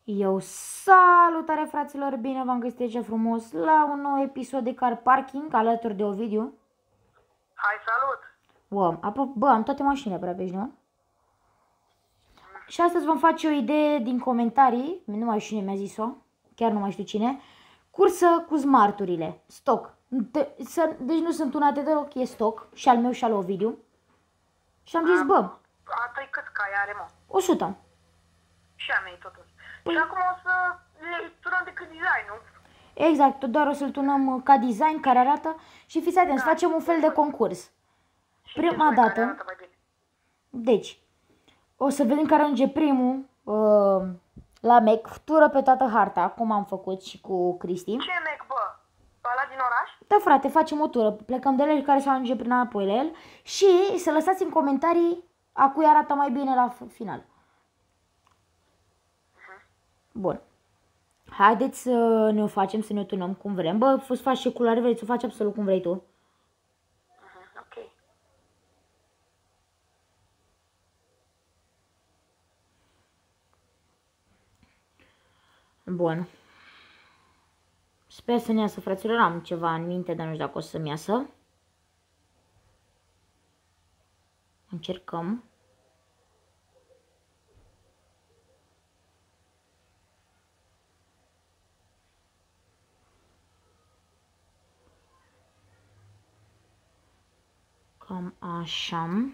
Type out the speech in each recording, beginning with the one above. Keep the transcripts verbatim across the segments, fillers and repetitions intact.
Eu salutare fraților, bine v-am găsit aici frumos la un nou episod de Car Parking alături de Ovidiu. Hai, salut! Bă, bă am toate mașinile pe aici, nu? Și astăzi vom face o idee din comentarii, nu mai știu cine mi-a zis-o, chiar nu mai știu cine. Cursă cu smarturile, stock. De, să, deci nu sunt tunate deloc, e stock, și al meu și al Ovidiu. Și am zis, bă, A tăi cât cai are, mă? o sută. Și a mei totuși. Păi... Și acum o să le turnăm decât design, nu? Exact, doar o să-l tunăm ca design, care arată și fiți atenți, da, facem un fel de concurs. Prima dată, deci, o să vedem care ajunge primul uh, la Mac, tură pe toată harta, cum am făcut și cu Cristi. Ce Mac, bă? Ăla din oraș? Da, frate, facem o tură, plecăm de la el care să ajunge prin apoi la el și să lăsați în comentarii a cui arată mai bine la final. Bun. Haideți să ne o facem, să ne o tunăm cum vrem. Bă, să faci și culoare, vrei să o faci absolut cum vrei tu. Uh-huh, ok. Bun. Sper să-mi iasă, fraților, am ceva în minte, dar nu știu dacă o să-mi iasă. Încercăm. Cam așa.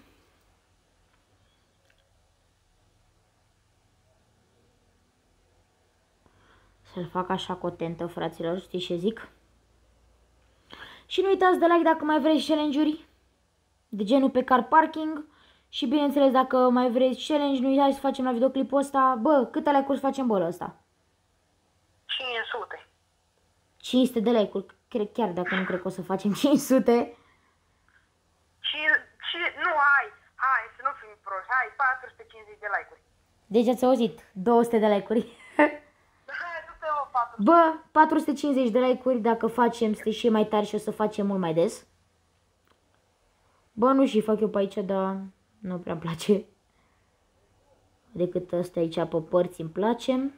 Să-l fac așa cu o tentă, fraților, știți ce zic? Și nu uitați de like dacă mai vreți challenge-uri de genul pe Car Parking. Și bineînțeles, dacă mai vreți challenge, nu uitați să facem la videoclipul ăsta. Bă, câte like-uri facem, bă, la ăsta? cinci sute. cinci sute de like-uri. Chiar dacă nu cred că o să facem cinci sute. Și, și nu, hai, hai, să nu fim proști, hai, patru sute cincizeci de like-uri. Deci ați auzit, două sute de like-uri. patru sute. Bă, patru sute cincizeci de like-uri, dacă facem, sunteți și mai tari și o să facem mult mai des. Bă, nu și fac eu pe aici, dar nu prea-mi place. Decât ăsta aici pe părți îmi place.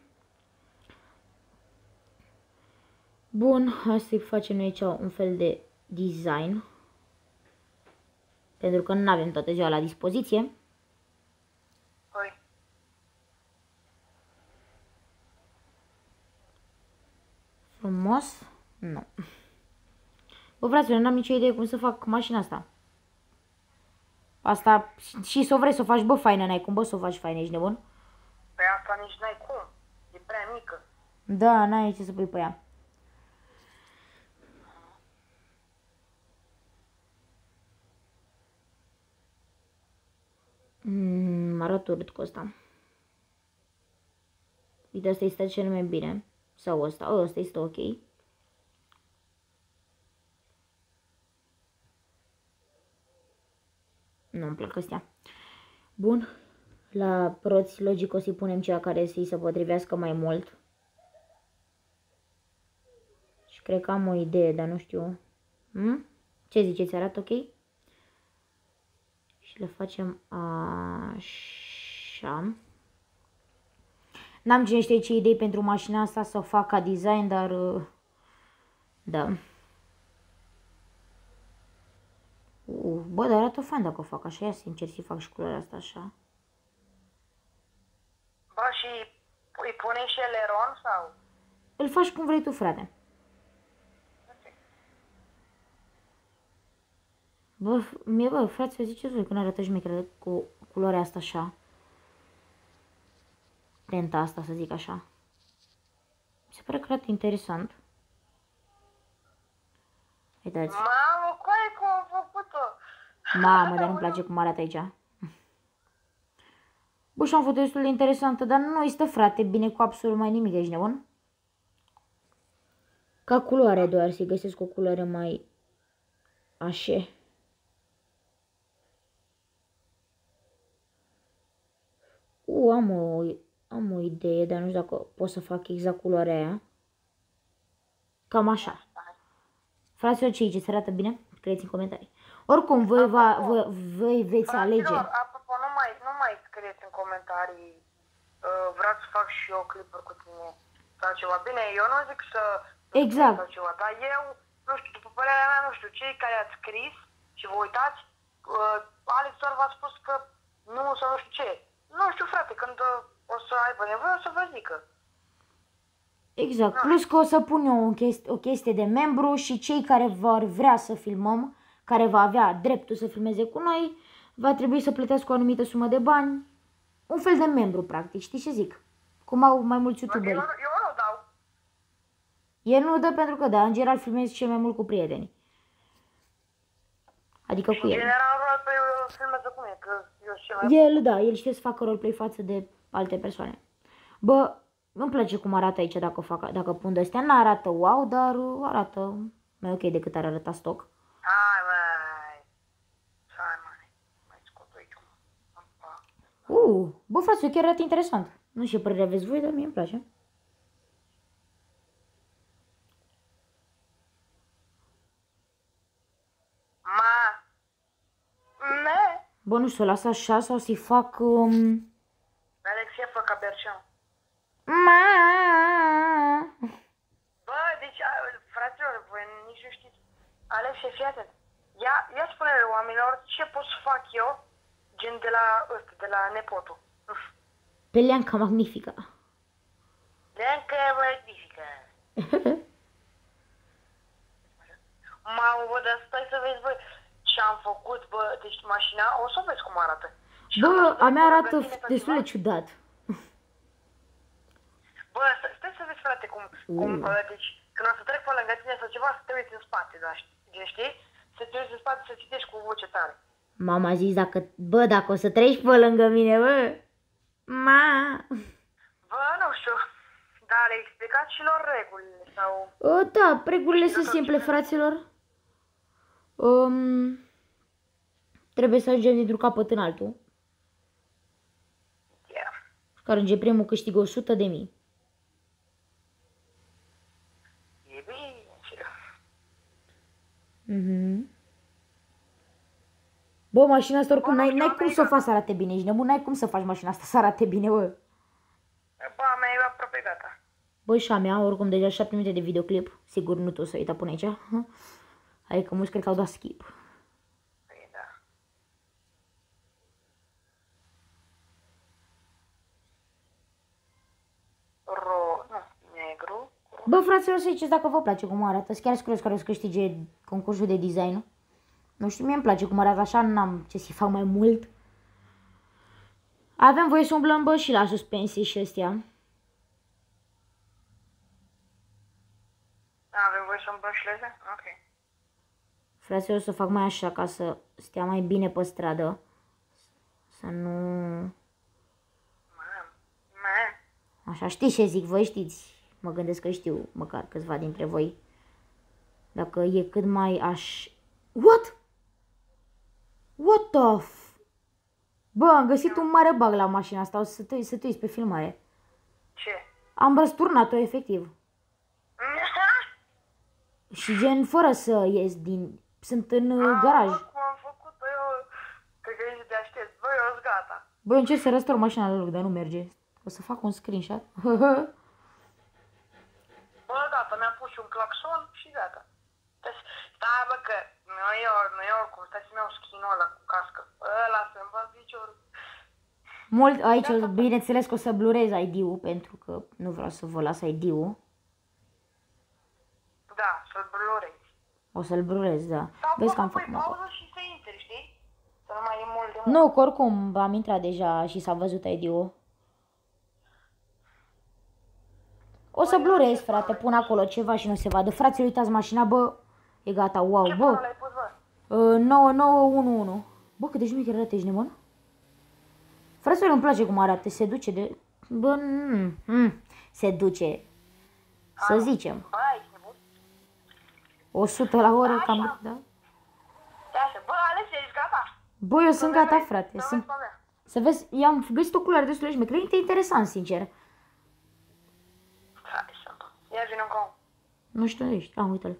Bun, hai să-i facem noi aici un fel de design. Pentru că nu avem toată ziua la dispoziție. Păi. Frumos? Nu. Bă, fraților, n-am nicio idee cum să fac mașina asta. Asta și să o vrei să o faci, bă, faină, n-ai cum, bă, să o faci faină, ești nebun? Păi asta nici n-ai cum. E prea mică. Da, n-ai ce să pui pe ea. Mmm, arăt urât cu ăsta. Uite, ăsta este cel mai bine. Sau ăsta, ăsta este ok. Nu-mi plac astea. Bun. La proți, logic, o să-i punem ceva care să-i se potrivească mai mult. Și cred că am o idee, dar nu știu. Hmm? Ce ziceți, arată ok? Și le facem așa. N-am cine știe ce idei pentru mașina asta să o fac ca design, dar da. Uh, bă, dar arată fain dacă o fac așa, ia sincer să fac și culoarea asta așa. Bă, și îi pune și eleron sau? Îl faci cum vrei tu, frate. Okay. Bă, mie, bă, frate, ziceți voi când arată șmecheră cu culoarea asta așa. Tenta asta, să zic așa. Mi se pare că arată interesant. Uitați. Mamă, coaie cum am făcut-o? Mamă, dar nu-mi place cum arată aici. Bă, și am făcut destul de interesantă, dar nu este, frate, bine cu absolut mai nimic, ești nebun? Ca culoare doar, să-i găsesc o culoare mai așa. U, am o, am o idee, dar nu știu dacă pot să fac exact culoarea aia. Cam așa. Fraților, ce ziceți? Arată bine? Scrieți în comentarii. Oricum, voi, va, voi, voi veți alege. Apropo, nu mai, nu mai scrieți în comentarii uh, vreau să fac și eu clipuri cu tine sau ceva. Bine, eu nu zic să... Exact. Sau ceva, dar eu, nu știu, după părerea mea, nu știu, cei care ați scris și vă uitați, uh, Alex doar v-a spus că nu sau nu știu ce. Nu știu, frate, când uh, o să aibă nevoie, o să vă zică. Exact. Plus că o să pun eu o chestie, o chestie de membru și cei care vor vrea să filmăm, care va avea dreptul să filmeze cu noi, va trebui să plătească o anumită sumă de bani. Un fel de membru, practic. Știi ce zic? Cum au mai mulți Eu, youtuberi. eu nu dau. El nu dă pentru că, da, în general filmezi cel mai mult cu prietenii. Adică cu În el. general, pe eu filmează cu mine, că eu știu mai... El, da, el știe să facă roleplay față de alte persoane. Bă, îmi place cum arată aici dacă, fac, dacă pun de astea. N-arată wow, dar arată mai ok decât ar arăta stock. Hai, mai. Hai, mai. Mai scot aici. Uh, bă, frate, chiar arată interesant. Nu știu ce părere aveți voi, dar mie îmi place. Ma. Ne. Bă, nu știu, să las așa sau să-i fac... Um... Alexia fă ca Bercean. Ma. Bă, deci, a- fraților, voi nici nu știți. Alexia, fii atent. Ia, ia spune oamenilor ce pot să fac eu, gen de la ăsta, de la nepotul. Pe Leanca Magnifica. Leanca magnifică. Mamă, bă, dar stai să vezi, bă, ce am făcut, bă, deci mașina, o să vezi cum arată. Și când o Bă, să a trec mea pe arată lângă tine sau destul de ceva, ciudat. Bă, stai, stai să vezi, frate, cum, cum Mm. uh, deci, când o să trec pe lângă tine sau ceva, să te uiți în spate, da, știi? știi? Să te uiți în spate, să citești cu voce tare. Mama a zis, dacă, bă, dacă o să treci pe lângă mine, bă. Ma. Bă, nu știu, dar le explicat și lor regulile sau... O, da, regulile sunt simple, fraților. Um, trebuie să ajungem dintr-un capăt în altul. Yeah. Care înge primul câștigă o sută de mii. E bine, și... Mhm. Bă, mașina asta oricum, Bă, n-ai, nu n-ai știu, cum să o America. faci să arate bine. Ești nebun, n-ai cum să faci mașina asta să arate bine, bă. Bă, a mea e aproape gata. Bă, și a mea, oricum, deja șapte minute de videoclip. Sigur, nu tu o să uita până aici. Adică mulți cred că au dat skip. Păi, da. Ro... Nu, negru. Bă, fraților, să ziceți dacă vă place cum arată. Sunt chiar curios care o să câștige concursul de design. Nu știu, mie îmi place cum arată așa, n-am ce să-i fac mai mult. Avem voie să umblăm, bă, și la suspensii și astea. Avem voie să îmbrășleze? Ok. Fraților, o să fac mai așa ca să stea mai bine pe stradă. Să nu... Man. Man. Așa, știți ce zic, voi știți. Mă gândesc că știu, măcar câțiva dintre voi. Dacă e cât mai aș... What? What the f... Bă, am găsit un mare bug la mașina asta, o să te, să te uiți pe filmare. Ce? Am răsturnat-o, efectiv. Și gen, fără să ies din... Sunt în uh, garaj. Bă, cum am făcut-o eu? Cred că ești de aștept. Bă, eu sunt gata. Bă, încerc să răstor mașina la loc, dar nu merge. O să fac un screenshot. Bă, gata, mi-am pus și un claxon și gata. Deci, stai, bă, că nu e, or, nu e oricum. Stai să-mi iau skin-ul ăla cu cască. Ăla să-mi bag piciorul. Mult aici, bineînțeles că o să blurez I D-ul, pentru că nu vreau să vă las I D-ul. Da, să-l blurezi. O să-l blurez, da. Sau Vezi că am poți făcut pui mapa. pauză și să intri, știi? Să nu mai e mult de mult. Nu, că oricum am intrat deja și s-a văzut I D-ul. O să blurez, frate, pun acolo ceva și nu se vadă. Fraților, uitați mașina, bă, e gata, wow, Ce până bă. l-ai pus, bă? Uh, nouă nouă unu unu. Bă, cât de șmecher arată, ești nebun? Fraților, îmi place cum arată, se duce de... Bă, mm, mm, se duce, să zicem, Bă, ești nebun? o sută la oră, cam, da? Așa, bă, Alexia, ești gata? Bă, eu sunt gata, frate, Să sunt... vezi pe mea. Să vezi, i-am găsit o culoare destul de șmecheră, e interesant, sincer. Hai să Ia vină încă. Nu știu unde ești, ah, uite-l.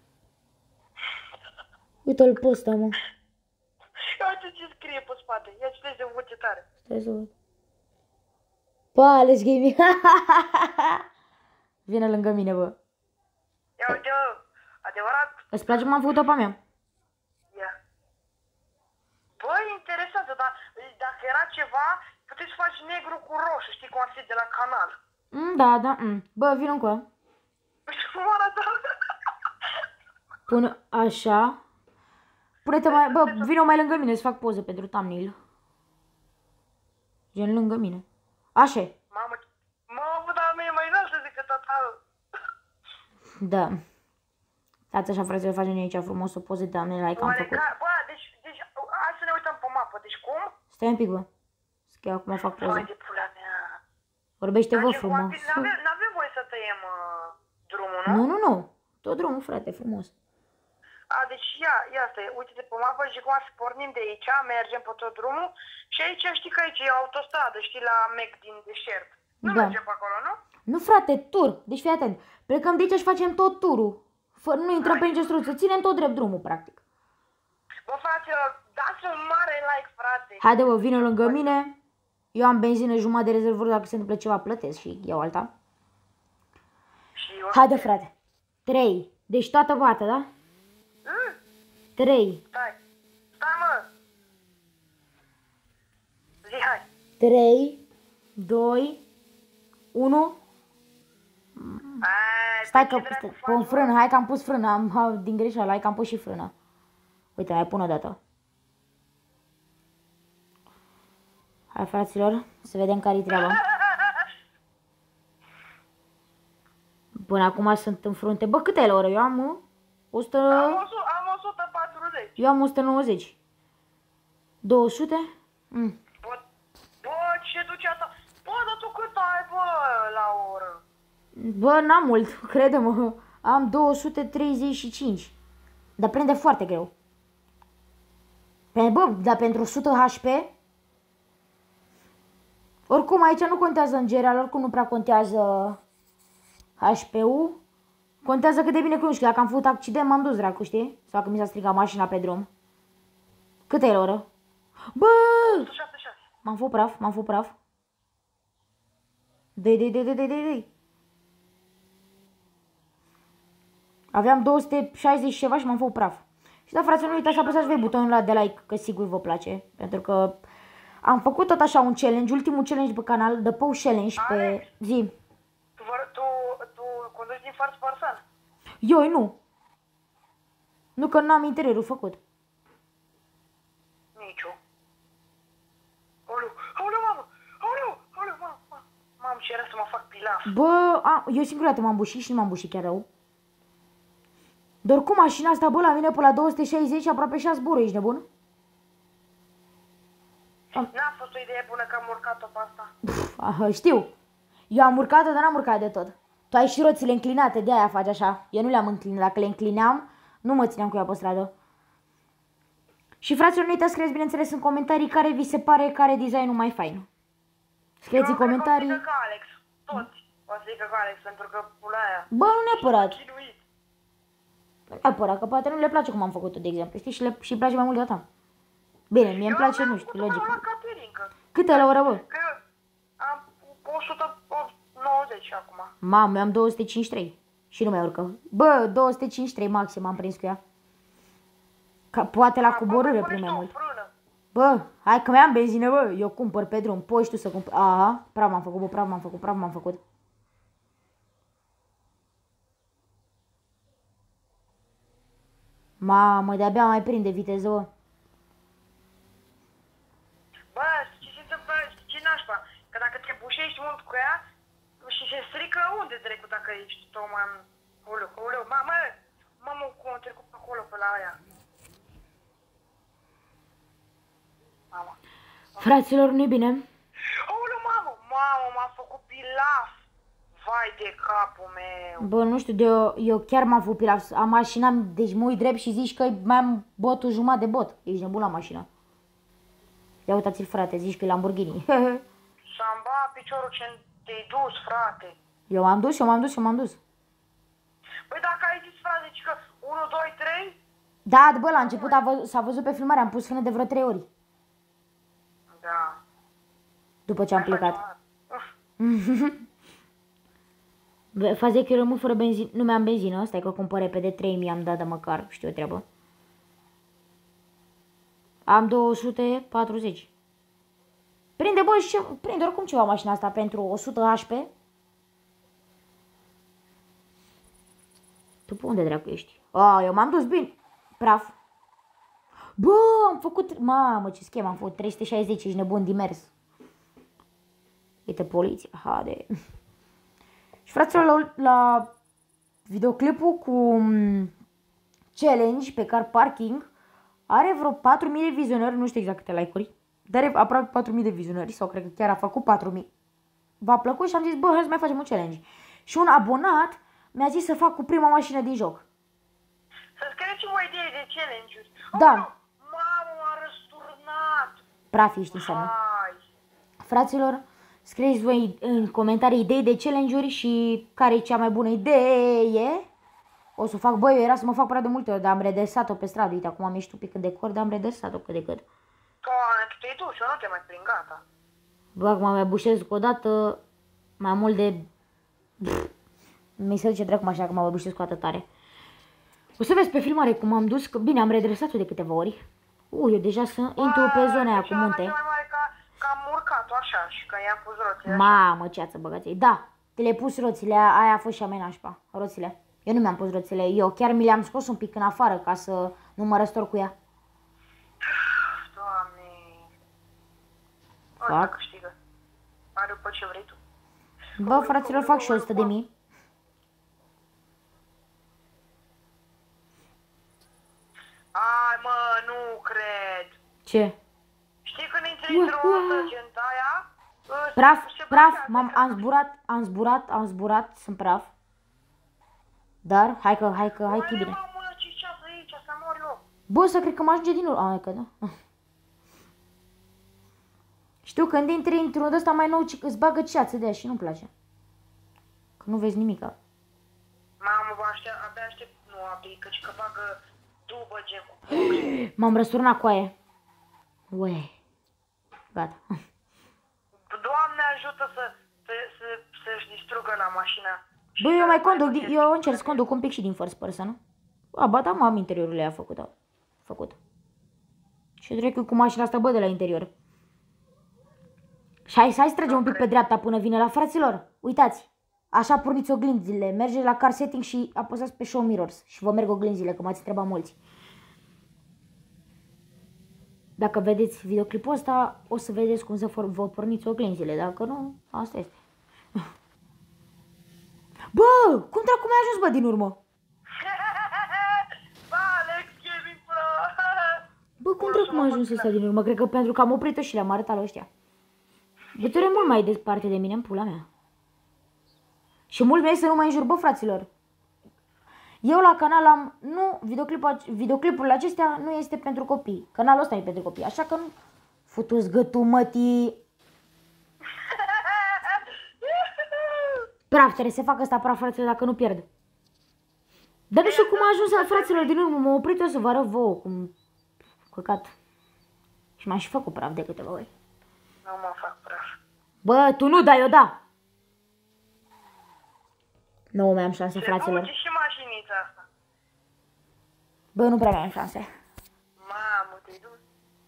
Uite-l pe ăsta, mă. Ia uite ce scrie pe spate. Ia citește de voce tare. Stai să văd. Pales gaming. Vine lângă mine, bă. Ia uite, adevărat? Îți place cum am făcut-o pe a mea? Ia. Bă, e interesantă, dar dacă era ceva, puteți să faci negru cu roșu, știi cum ar fi de la canal. Mm, da, da, mm. Bă, vin încă. Și cum arată? Pune așa. Pune-te mai... Bă, vină mai lângă mine să fac poză pentru thumbnail. Gen lângă mine. Așa e. Mamă, mamă, dar mie mai înaltă decât tata. Da. Stați așa, frate, facem aici frumos o poză de thumbnail like am Oare făcut. ca... Bă, deci, deci, hai să ne uităm pe mapă, deci cum? Stai un pic, bă. Să acum fac Vai poză. de pula mea. Vorbește, vă, Deci, frumos. n-avem voie să tăiem uh, drumul, nu? Nu, nu, nu. Tot drumul, frate, frumos. A, deci ia, ia asta e, uite-te pe mapă și cum să pornim de aici, mergem pe tot drumul și aici știi că aici e autostradă, știi, la Mac din deșert. Nu Da. mergem pe acolo, nu? Nu, frate, tur. Deci fii atent. Plecăm de aici și facem tot turul. Fără, nu intrăm pe nicio struță. Ținem tot drept drumul, practic. Bă, fraților, dați un mare like, frate. Haide, bă, vină lângă mine. Eu am benzină jumătate de rezervor, dacă se întâmplă ceva plătesc și iau alta. Și eu... Haide, frate. trei. Deci toată bată, da? Mm, trei. stai, stai, mă. Zi, hai. trei. doi. unu. Ai, Stai ce că dracu stai, pun faci, frână. Hai că am pus frână. Am, ha, din greșeală, hai că am pus și frână. Uite, mai pun o dată. Hai, fraților, să vedem care-i treaba. Până acum sunt în frunte. Bă, câte e la oră? Eu am uh, o sută... Am, o su- am o sută patruzeci. Eu am o sută nouăzeci. două sute? Mm. Bă, bă, ce duce asta? Bă, dar tu cât ai, bă, la o oră? Bă, n-am mult, crede-mă. Am două sute treizeci și cinci. Dar prinde foarte greu. Pe, bă, dar pentru o sută H P... Oricum, aici nu contează în general, oricum nu prea contează H P-ul. Contează cât de bine cunoști. Dacă am făcut accident, m-am dus, dracu, știi? Sau că mi s-a stricat mașina pe drum. Cât e la oră? Bă! o sută șaptezeci și șase. M-am făcut praf, m-am făcut praf. Dei, dei, dei, dei, dei, dei. Aveam două sute șaizeci și ceva și m-am făcut praf. Și da, frate, nu uitați să apăsați voi butonul ăla de like, că sigur vă place. Pentru că am făcut tot așa un challenge, ultimul challenge pe canal, The Post Challenge pe Alex. zi. Tu, vor- tu, tu conduci din Fars Parsan? Eu nu. Nu că n-am interiorul făcut. Nici eu. Aoleu, aoleu, mamă, aoleu, aoleu, mamă, mamă. Mamă, ce era să mă fac pilaf. Bă, a, eu singura dată m-am bușit și nu m-am bușit chiar rău. Dar cum mașina asta, bă, la mine pe la două sute șaizeci aproape și-a zboră, ești nebun? N-a fost o idee bună că am urcat-o pe asta. Pff, aha, știu. Eu am urcat-o, dar n-am urcat de tot. Tu ai și roțile înclinate, de-aia faci așa. Eu nu le-am înclinat. Dacă le înclineam, nu mă țineam cu ea pe stradă. Și fraților, nu uitați să scrieți, bineînțeles, în comentarii care vi se pare care designul mai fain. Scrieți în comentarii. Eu cred că o să zică ca Alex. Toți o să zică ca Alex, pentru că pula aia. Bă, nu neapărat. Chinuit. Nu neapărat, că poate nu le place cum am făcut-o, de exemplu. Știi? Și le și îi place mai mult de ta. Bine, mie îmi place, nu știu, logic. Eu am la Caterinca. Cât e la oră, bă? Că eu am o sută nouăzeci acum. Mamă, eu am două sute cincizeci și trei. Și nu mai urcă. Bă, două sute cincizeci și trei maxim am prins cu ea. Că poate la coborâre prin mai mult. Bă, hai că mi-am benzină, bă. Eu cumpăr pe drum. Poți tu să cumpăr. Aha, praf m-am făcut, bă, praf m-am făcut, praf m-am făcut. Mamă, de-abia mai prinde viteză, bă. Bă, ce se întâmplă, ce nașpa? Că dacă te bușești mult cu ea și se strică, unde trecut dacă ești tocmai în... Uleu, uleu, mamă, mamă, cum am trecut pe acolo, pe la aia. Mamă. Fraților, nu-i bine. Uleu, mamă, mamă, m-a făcut pilaf. Vai de capul meu. Bă, nu știu, de eu, eu chiar m-am făcut pilaf. Am mașina, deci mă uit drept și zici că mai am botul jumătate de bot. Ești nebun la mașină. Ia uitați-l, frate, zici că e Lamborghini. S-am bat piciorul ce te-ai dus, frate. Eu m-am dus, eu m-am dus, eu m-am dus. Păi dacă ai zis, frate, zici că unu, doi, trei? Da, bă, la început a vă, s-a văzut pe filmare, am pus frână de vreo trei ori. Da. După ce am plecat. Uf. Faze că eu rămân fără benzină. Nu mai am benzină. Stai că cumpăr repede. trei mii am dat de măcar. Știu o treabă. Am două sute patruzeci. Prinde, bă, și ce... Prinde oricum ceva mașina asta pentru o sută H P. Tu pe unde dracu ești? A, eu m-am dus bine. Praf. Bă, am făcut... Mamă, ce schemă am făcut. trei sute șaizeci, ești nebun din mers. Uite, poliția. Hade. Și fraților, la, la videoclipul cu challenge pe car parking are vreo patru mii de vizionări, nu știu exact câte like-uri, dar are aproape patru mii de vizionări sau cred că chiar a făcut patru mii. V-a plăcut și am zis, bă, hai să mai facem un challenge. Și un abonat mi-a zis să fac cu prima mașină din joc. Să scrieți o idee de challenge-uri. Da. Oh, mamă, m-a răsturnat. Praf ești înseamnă. Hai. Fraților, scrieți voi în comentarii idei de challenge-uri și care e cea mai bună idee. O să fac, băi, eu era să mă fac prea de multe ori, dar am redresat-o pe stradă. Uite, acum am ieșit un pic în decor, dar am redresat-o cât de cât. Doamne, tu te-ai dus, eu nu te mai prind, gata. Bă, acum mai bușesc o dată mai mult de... Mi se duce dracu mașina că mă bușesc cu atât tare. O să vezi pe filmare cum am dus, că bine, am redresat-o de câteva ori. Ui, eu deja să intru pe zona aia cu munte. Mai mare ca, că am urcat-o așa și că i-am pus roțile. Mamă, ce ață băgați. Da, te le-ai pus roțile, aia a fost și a mea nașpa, roțile. Eu nu mi-am pus roțile, eu chiar mi le-am scos un pic în afară ca să nu mă răstor cu ea. Doamne. Fac. Ăsta câștigă. Are după ce vrei tu. Bă, fraților, fac și o sută de mii. Ai, mă, nu cred. Ce? Știi când intri într-o săgenta aia? Praf, praf, m-am, am zburat, am zburat, am zburat, sunt praf. Dar, hai că, hai că, hai că e bine. Mamă, ce ceasă aici, să mor eu. Bă, să cred că mă ajunge din urmă. A, că da. Știu, când intri într-un ăsta mai nou, îți bagă ceață de aia și nu-mi place. Că nu vezi nimica. Mamă, vă aștept, abia aștept, nu abia, căci că bagă dubă gen cu M-am răsturnat cu aia. Ue. Gata. Doamne ajută să, să, să, să-și distrugă la mașina. Bă, eu mai conduc, eu încerc să conduc un pic și din first person, nu? A, ba da, mă, am interiorul ăia făcut. Făcut. Și trec cu mașina asta, bă, de la interior. Și hai, hai să tragem un pic pe dreapta până vine la fraților. Uitați. Așa porniți oglinzile. Mergeți la car setting și apăsați pe show mirrors. Și vă merg oglinzile, că m-ați întrebat mulți. Dacă vedeți videoclipul ăsta, o să vedeți cum să vă porniți oglinzile. Dacă nu, asta este. Bă, cum dracu mi-a ajuns, bă, din urmă? Alex Gaming Pro. Bă, cum dracu m-a ajuns ăsta din urmă? Cred că pentru că am oprit-o și le-am arătat la ăștia. Gătore mult mai departe de mine, în pula mea. Și mult mai să nu mai înjur, bă, fraților. Eu la canal am, nu, videoclipul, videoclipurile acestea nu este pentru copii. Canalul ăsta e pentru copii, așa că nu futu-ți gâtul, mătii. Praf, trebuie să fac ăsta praf, fraților, dacă nu pierd. Dar nu știu cum a ajuns la fraților din urmă, m-a oprit eu să vă arăt vouă cum căcat. Și m-am și făcut praf de câteva ori. Nu mă fac praf. Bă, tu nu, dar eu da. Nu mai am șanse, fraților. Ce și mașinița asta? Bă, nu prea mai am șanse. Mamă, te-ai dus?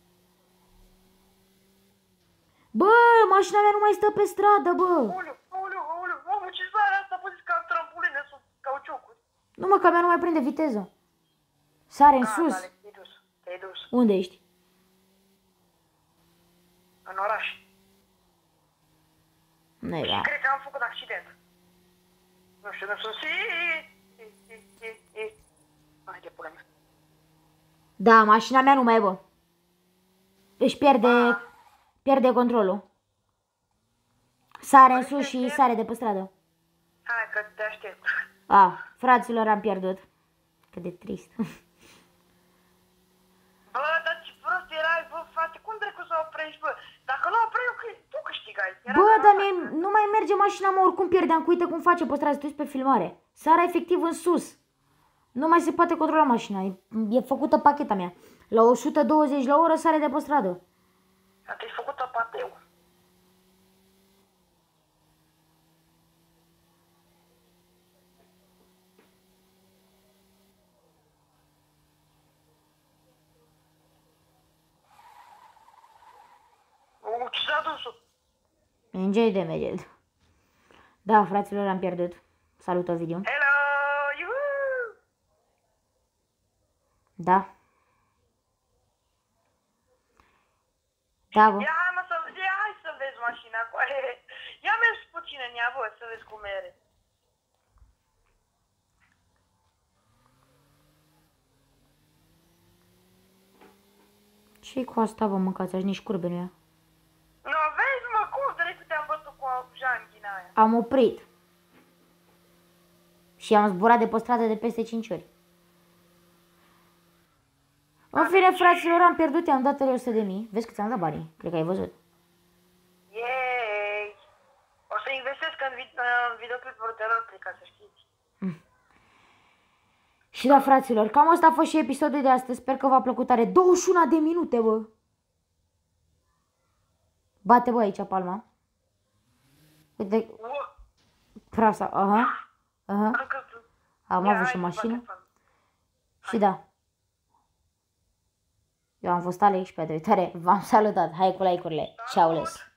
Bă, mașina mea nu mai stă pe stradă, bă. Aoleu, aoleu, aoleu, mamă, ce sare asta, bă, zic că am trampoline sub cauciucuri. Nu mă, că mea nu mai prinde viteză. Sare în Gata, sus. Alex, te-ai dus, te-ai dus. Unde ești? În oraș. Nu da. Cred că am făcut accident. Nu știu, nu sunt si... Hai de pula mea. Da, mașina mea nu mai e, bă. Își pierde, pierde controlul. Sare în sus și sare de pe stradă. Hai că te aștept. A, fraților, am pierdut. Cât de trist. Bă, dar ce prost erai, bă, frate, cum dracu să oprești, bă? Dacă nu oprești, eu, tu câștigai. Era Bă, dar normal. mie, nu mai merge mașina, mă, oricum pierdeam. Uite cum face pe stradă, tu pe filmare. Sara efectiv în sus. Nu mai se poate controla mașina. E, e făcută pacheta mea. La o sută douăzeci la oră sare de pe stradă. Dar te-ai făcut pateu. șansul. Enjoy damage. Da, fraților, am pierdut. Salut, Ovidiu. Hello! Iuhu! Da. Da, bă. Ia, hai mă, să, ia, hai să vezi mașina cu aia. Ia mergi puțin în ea, bă, să vezi cum mere. Ce-i cu asta, bă, mâncați, aș nici curbe nu ia. Nu, vezi, mă, cum drept te-am văzut cu janghina aia. Am oprit. Și am zburat de pe stradă de peste cinci ori. În fine, fraților, am pierdut, i-am dat trei sute de mii. Vezi că ți-am dat banii, cred că ai văzut. Yay! O să investesc în, vid în videoclipuri de roleplay, ca să știți. Mm. Și da, fraților, cam asta a fost și episodul de astăzi. Sper că v-a plăcut tare. douăzeci și unu de minute, bă! Bate, bă, aici palma. Uite, prasa, aha, aha. Am Ia, avut și hai, mașină. bate, Și da. Eu am fost Alex și pe de uitare v-am salutat. Hai cu like-urile. Ceau, les.